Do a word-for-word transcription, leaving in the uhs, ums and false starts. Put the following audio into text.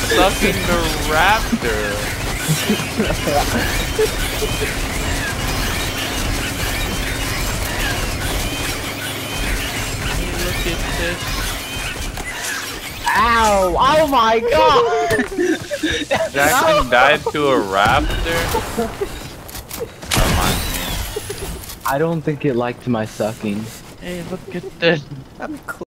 sucking the raptor. Look at this. Ow! Oh my god! Jackson died to a raptor? I don't think it liked my sucking. Hey, look at this. I'm